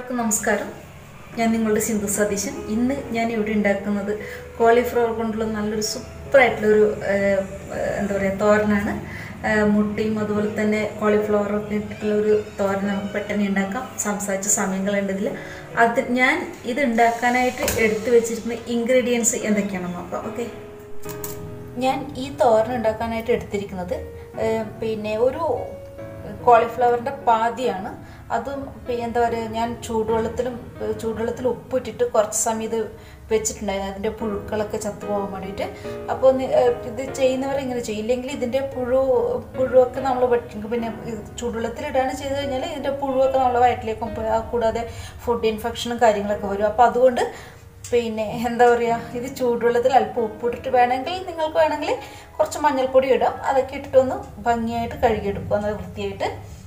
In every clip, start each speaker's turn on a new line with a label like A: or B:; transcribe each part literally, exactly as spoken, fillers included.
A: എല്ലാവർക്കും നമസ്കാരം. ഞാൻ നിങ്ങളുടെ സിന്ധു സതീശൻ. ഇന്ന് ഞാൻ ഇവിടെ ഉണ്ടാക്കുന്നത് കോളിഫ്ലവർ കൊണ്ടുള്ള നല്ലൊരു സൂപ്പറായിട്ടുള്ളൊരു എന്താ പറയുക തോരനാണ്. മുട്ടയും അതുപോലെ തന്നെ കോളിഫ്ലവറൊക്കെ ഇട്ടിട്ടുള്ളൊരു തോരൻ നമുക്ക് പെട്ടെന്ന് ഉണ്ടാക്കാം. സംസാരിച്ച സമയങ്ങളുണ്ടതിൽ. അത് ഞാൻ ഇത് ഉണ്ടാക്കാനായിട്ട് എടുത്തു വെച്ചിരിക്കുന്ന ഇൻഗ്രീഡിയൻസ് എന്തൊക്കെയാണെന്ന് നോക്കാം. ഓക്കെ, ഞാൻ ഈ തോരൻ ഉണ്ടാക്കാനായിട്ട് എടുത്തിരിക്കുന്നത് പിന്നെ ഒരു കോളിഫ്ലവറിൻ്റെ പാതിയാണ്. അതും എന്താ പറയുക, ഞാൻ ചൂടുവെള്ളത്തിലും ചൂടുവെള്ളത്തിൽ ഉപ്പിട്ടിട്ട് കുറച്ച് സമയം ഇത് വെച്ചിട്ടുണ്ടായിരുന്നു, അതിൻ്റെ പുഴുക്കളൊക്കെ ചത്തുപോകാൻ വേണ്ടിയിട്ട്. അപ്പോൾ ഇത് ചെയ്യുന്നവർ ഇങ്ങനെ ചെയ്യില്ലെങ്കിൽ ഇതിൻ്റെ പുഴു പുഴുവൊക്കെ നമ്മൾ വെട്ടി പിന്നെ ചൂടുവെള്ളത്തിലിടാണ് ചെയ്ത് കഴിഞ്ഞാൽ ഇതിൻ്റെ പുഴുവൊക്കെ നമ്മൾ വയറ്റിലേക്കും കൂടാതെ ഫുഡ് ഇൻഫെക്ഷനും കാര്യങ്ങളൊക്കെ വരും. അപ്പോൾ അതുകൊണ്ട് പിന്നെ എന്താ പറയുക, ഇത് ചൂടുവെള്ളത്തിൽ അല്പം ഉപ്പിട്ടിട്ട് വേണമെങ്കിൽ നിങ്ങൾക്ക് വേണമെങ്കിൽ കുറച്ച് മഞ്ഞൾപ്പൊടി ഇടാം. അതൊക്കെ ഇട്ടിട്ടൊന്ന് ഭംഗിയായിട്ട് കഴുകിയെടുക്കുക, അത് വൃത്തിയായിട്ട്.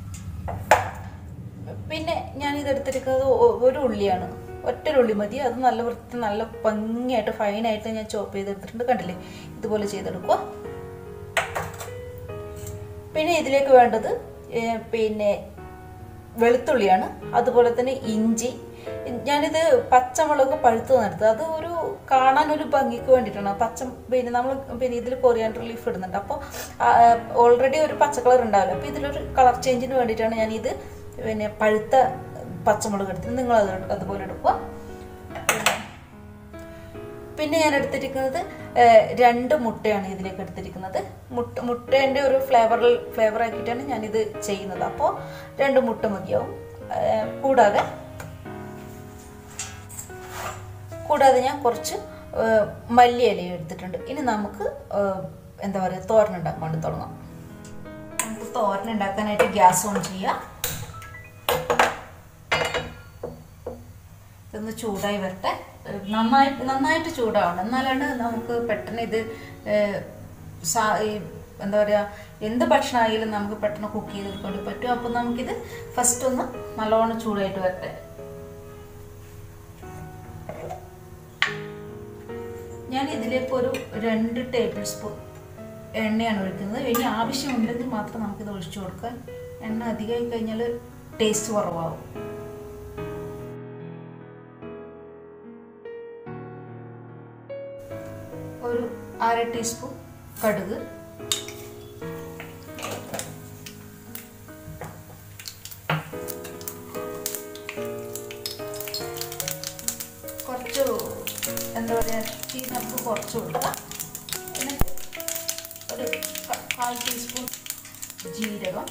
A: പിന്നെ ഞാൻ ഇതെടുത്തിരിക്കുന്നത് ഒരു ഉള്ളിയാണ്, ഒറ്റൊരുള്ളി മതി. അത് നല്ല വൃത്തി നല്ല ഭംഗിയായിട്ട് ഫൈനായിട്ട് ഞാൻ ചോപ്പ് ചെയ്തെടുത്തിട്ടുണ്ട്. കണ്ടില്ലേ, ഇതുപോലെ ചെയ്തെടുക്കുക. പിന്നെ ഇതിലേക്ക് വേണ്ടത് പിന്നെ വെളുത്തുള്ളിയാണ്, അതുപോലെ തന്നെ ഇഞ്ചി. ഞാനിത് പച്ചമുളക് പഴുത്ത് നടത്തുക, അത് ഒരു കാണാനൊരു ഭംഗിക്ക് വേണ്ടിയിട്ടാണ്. പച്ച പിന്നെ നമ്മൾ പിന്നെ ഇതിൽ കൊറിയാണ്ടർ ലീഫ് ഇടുന്നുണ്ട്. അപ്പോൾ ഓൾറെഡി ഒരു പച്ച കളർ ഉണ്ടാവില്ല, അപ്പോൾ ഇതിലൊരു കളർ ചേഞ്ചിന് വേണ്ടിയിട്ടാണ് ഞാനിത് പിന്നെ പഴുത്ത പച്ചമുളക് എടുത്തിട്ട് നിങ്ങൾ അത് അതുപോലെ എടുക്കുക. പിന്നെ ഞാൻ എടുത്തിരിക്കുന്നത് രണ്ട് മുട്ടയാണ് ഇതിലേക്ക് എടുത്തിരിക്കുന്നത്. മുട്ട മുട്ടേൻ്റെ ഒരു ഫ്ലേവറിൽ ഫ്ലേവർ ആക്കിയിട്ടാണ് ഞാനിത് ചെയ്യുന്നത്. അപ്പോൾ രണ്ട് മുട്ട മതിയാവും. കൂടാതെ കൂടാതെ ഞാൻ കുറച്ച് മല്ലിയില എടുത്തിട്ടുണ്ട്. ഇനി നമുക്ക് എന്താ പറയുക തോരൻ ഉണ്ടാക്കാൻ വേണ്ടി തുടങ്ങാം. നമുക്ക് തോരൻ ഉണ്ടാക്കാനായിട്ട് ഗ്യാസ് ഓൺ ചെയ്യാം. ഇതൊന്ന് ചൂടായി വരട്ടെ. നന്നായിട്ട് നന്നായിട്ട് ചൂടാവണം, എന്നാലാണ് നമുക്ക് പെട്ടെന്ന് ഇത് എന്താ പറയുക, എന്ത് ഭക്ഷണമായാലും നമുക്ക് പെട്ടെന്ന് കുക്ക് ചെയ്തെടുക്കാൻ വേണ്ടി പറ്റും. അപ്പം നമുക്കിത് ഫസ്റ്റ് ഒന്ന് നല്ലോണം ചൂടായിട്ട് വരട്ടെ. ഞാൻ ഇതിലേക്ക് ഒരു രണ്ട് ടേബിൾ സ്പൂൺ എണ്ണയാണ് ഒഴിക്കുന്നത്. ഇനി ആവശ്യമുണ്ടെങ്കിൽ മാത്രം നമുക്കിത് ഒഴിച്ചു കൊടുക്കാം. എണ്ണ അധികമായി കഴിഞ്ഞാൽ ടേസ്റ്റ് കുറവാകും. ഒരു അര ടീസ്പൂൺ കടുക്, കുറച്ച് എന്താ പറയുക, തീ നമുക്ക് കുറച്ച് കൊടുക്കാം. പിന്നെ ഒരു കാൽ ടീസ്പൂൺ ജീരകം,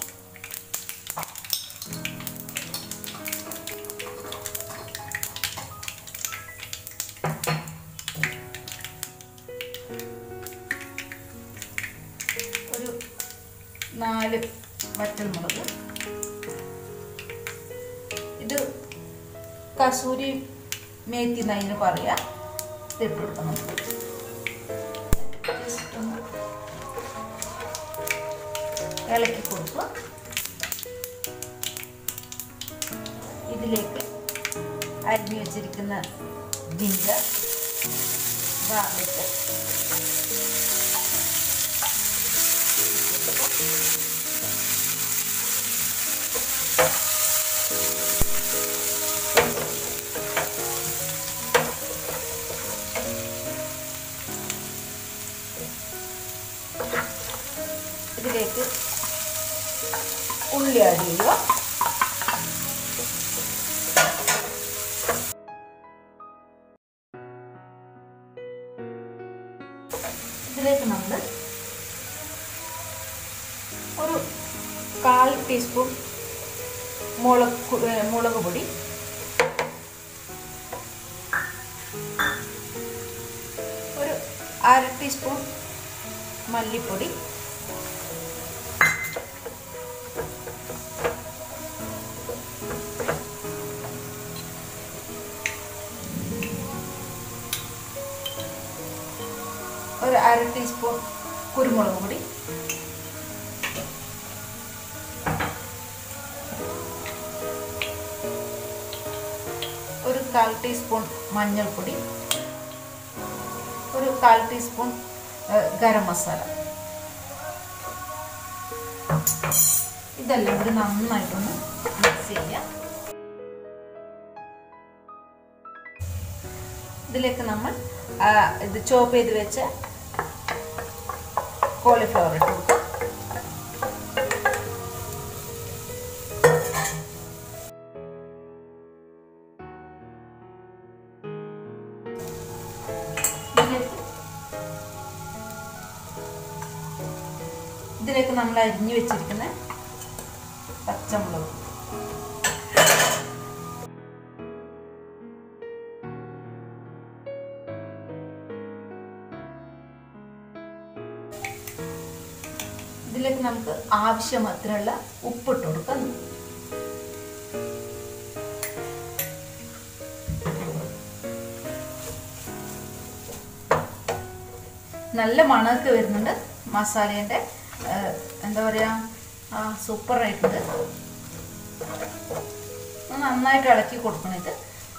A: ഒരു നാല് വറ്റൽമുളക്. ഇത് കസൂരി മേത്തി എന്നതിന് പറയാം. ഇതിട്ട് കൊടുക്കാം. നമുക്ക് ജസ്റ്റ് ഒന്ന് ഇളക്കി കൊടുക്കുക. ഇതിലേക്ക് അരിഞ്ഞു വെച്ചിരിക്കുന്ന ജിഞ്ചർ, ഗാർലിക്, ഇതിലേക്ക് ഉള്ളി ആഡ് ചെയ്യുക. ഇതിലേക്ക് നമ്മൾ ഒരു കാൽ ടീസ്പൂൺ മുളക് മുളക് പൊടി, ഒരു അര ടീസ്പൂൺ മല്ലിപ്പൊടി, ഒരു അര ടീസ്പൂൺ കുരുമുളക് പൊടി, ഒരു കാൽ ടീസ്പൂൺ മഞ്ഞൾപ്പൊടി, ഒരു കാൽ ടീസ്പൂൺ ഗരം മസാല. ഇതെല്ലാം കൂടി നന്നായിട്ടൊന്ന് മിക്സ് ചെയ്യാം. ഇതിലേക്ക് നമ്മൾ ഇത് ചോപ്പ് ചെയ്ത് വെച്ച കോളിഫ്ലവർ ഇട്ട് കൊടുക്കാം. ഇതിലേക്ക് നമ്മൾ അരിഞ്ഞു വെച്ചിരിക്കുന്ന പച്ചമുളക്, ഇതിലേക്ക് നമുക്ക് ആവശ്യമാത്രമുള്ള ഉപ്പിട്ട് കൊടുക്കാം. നല്ല മണമൊക്കെ വരുന്നുണ്ട്. മസാലേൻ്റെ എന്താ പറയുക, സൂപ്പറായിട്ടുണ്ട്. നന്നായിട്ട് ഇളക്കി കൊടുക്കണം. ഇത്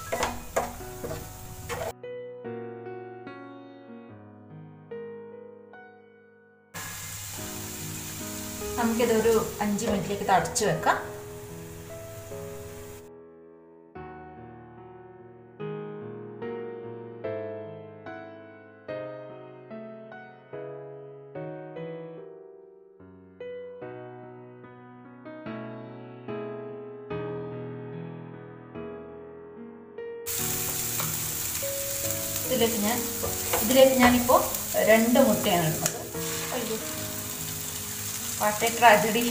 A: നമുക്കിതൊരു അഞ്ച് മിനിറ്റിലേക്ക് ഇത് അടച്ചു വെക്കാം. ഇതിലേക്ക് ഞാൻ ഇതിലേക്ക് ഞാനിപ്പോൾ രണ്ട് മുട്ടയാണ് ഇടുന്നത്. അയ്യോ, വാട്ട് എ ട്രാജഡി.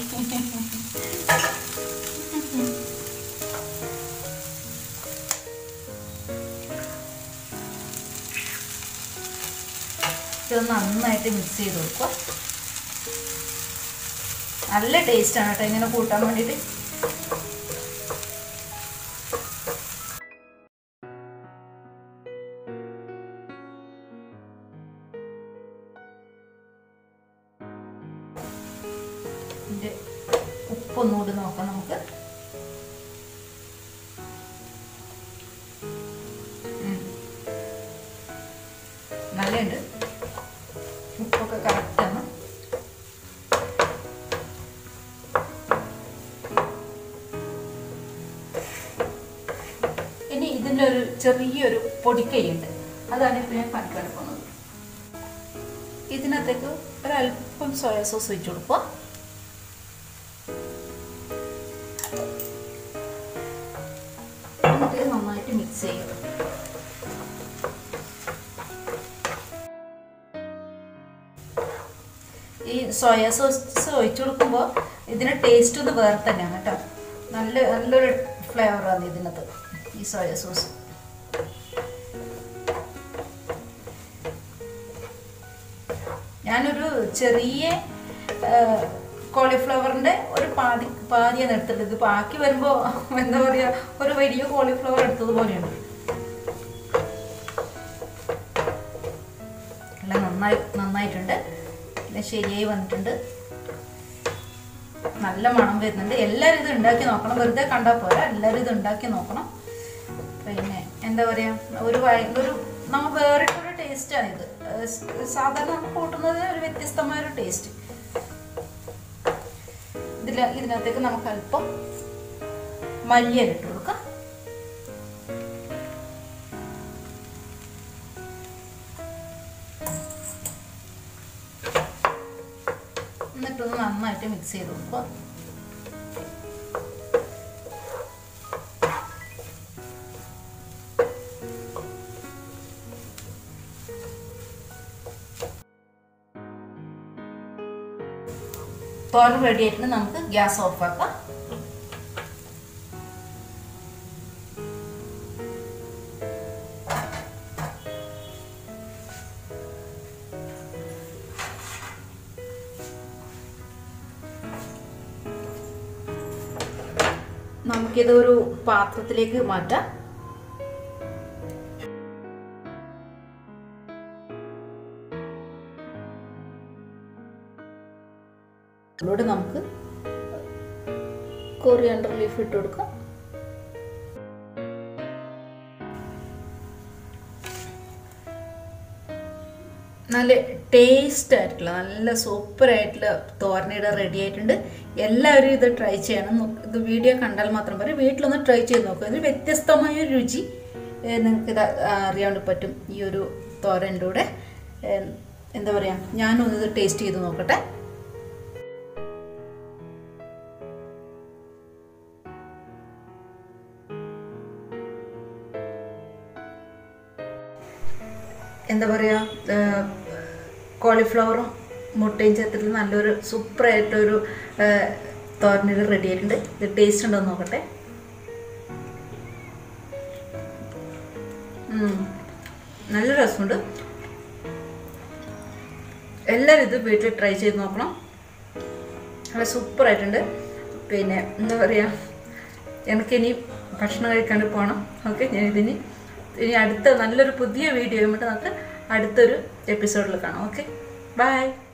A: ഇത് നന്നായിട്ട് മിക്സ് ചെയ്ത് കൊടുക്കുക. നല്ല ടേസ്റ്റാണ് കേട്ടോ ഇങ്ങനെ കൂട്ടാൻ വേണ്ടിയിട്ട്. ഉപ്പൊന്നുകൂടി നോക്കാം നമുക്ക്. നല്ലുണ്ട്, ഉപ്പൊക്കെ കറക്റ്റാണ്. ഇനി ഇതിൻ്റെ ഒരു ചെറിയൊരു പൊടിക്കൈയുണ്ട്, അതാണ് ഇപ്പോൾ ഞാൻ പണിക്കെടുക്കുന്നത്. ഇതിനകത്തേക്ക് ഒരല്പം സോയ സോസ് ഒഴിച്ചു കൊടുക്കുക. നന്നായിട്ട് മിക്സ് ചെയ്യുക. ഈ സോയ സോസ് ഒഴിച്ചു കൊടുക്കുമ്പോൾ ഇതിന് ടേസ്റ്റ് ഒന്ന് വേറെ തന്നെയാണ് കേട്ടോ. നല്ല നല്ലൊരു ഫ്ലേവറാണ് ഇതിനകത്ത് ഈ സോയ സോസ്. ഞാനൊരു ചെറിയ കോളിഫ്ലവറിൻ്റെ ഒരു പാതി പാതിയാണ് എടുത്തിട്ട്. ഇത് ബാക്കി വരുമ്പോൾ എന്താ പറയുക, ഒരു വലിയ കോളിഫ്ലവർ എടുത്തതുപോലെയുണ്ട്. എല്ലാം നന്നായി നന്നായിട്ടുണ്ട്. എല്ലാം ശരിയായി വന്നിട്ടുണ്ട്. നല്ല മണം വരുന്നുണ്ട്. എല്ലാവരും ഇത് ഉണ്ടാക്കി നോക്കണം, വെറുതെ കണ്ടാൽ പോരാ, എല്ലാവരും ഇത് ഉണ്ടാക്കി നോക്കണം. പിന്നെ എന്താ പറയുക, ഒരു ഒരു നമ്മൾ വേറിട്ടൊരു ടേസ്റ്റാണിത്. സാധാരണ നമ്മൾ കൂട്ടുന്നതിന് ഒരു വ്യത്യസ്തമായൊരു ടേസ്റ്റ്. ഇതിൽ ഇതിനകത്തേക്ക് നമുക്ക് അല്പം മല്ലിയില ഇട്ട് കൊടുക്കാം. എന്നിട്ടൊന്ന് നന്നായിട്ട് മിക്സ് ചെയ്ത് കൊടുക്കുക. തോരൻ റെഡി ആയിട്ട് നമുക്ക് ഗ്യാസ് ഓഫ് ആക്കാം. നമുക്കിത് ഒരു പാത്രത്തിലേക്ക് മാറ്റാം. ഇതിലൂടെ നമുക്ക് കൊറിയാണ്ടർ ലീഫ് ഇട്ട് കൊടുക്കാം. നല്ല ടേസ്റ്റ് ആയിട്ടുള്ള നല്ല സൂപ്പറായിട്ടുള്ള തോരനയുടെ റെഡി ആയിട്ടുണ്ട്. എല്ലാവരും ഇത് ട്രൈ ചെയ്യണം. ഇത് വീഡിയോ കണ്ടാൽ മാത്രം പറയും, വീട്ടിലൊന്ന് ട്രൈ ചെയ്ത് നോക്കുക. ഇതിൽ വ്യത്യസ്തമായ രുചി നിങ്ങൾക്കിത് അറിയാൻ വേണ്ടി പറ്റും. ഈ ഒരു തോരൻ്റെ കൂടെ എന്താ പറയുക, ഞാനൊന്ന് ഇത് ടേസ്റ്റ് ചെയ്ത് നോക്കട്ടെ. എന്താ പറയുക, കോളിഫ്ലവറും മുട്ടയും ചേർത്തിട്ട് നല്ലൊരു സൂപ്പറായിട്ടൊരു തോരനിൽ റെഡി ആയിട്ടുണ്ട്. ഇത് ടേസ്റ്റ് ഉണ്ടോ നോക്കട്ടെ. നല്ല രസമുണ്ട്. എല്ലാവരും ഇത് വീട്ടിൽ ട്രൈ ചെയ്ത് നോക്കണം. നല്ല സൂപ്പറായിട്ടുണ്ട്. പിന്നെ എന്താ പറയുക, എനിക്കിനി ഭക്ഷണം കഴിക്കാണ്ട് പോകണം. ഓക്കെ, ഞാൻ ഇതിന് ഇനി അടുത്ത നല്ലൊരു പുതിയ വീഡിയോ ആയിട്ട് നമുക്ക് അടുത്തൊരു എപ്പിസോഡിൽ കാണാം. Okay, by.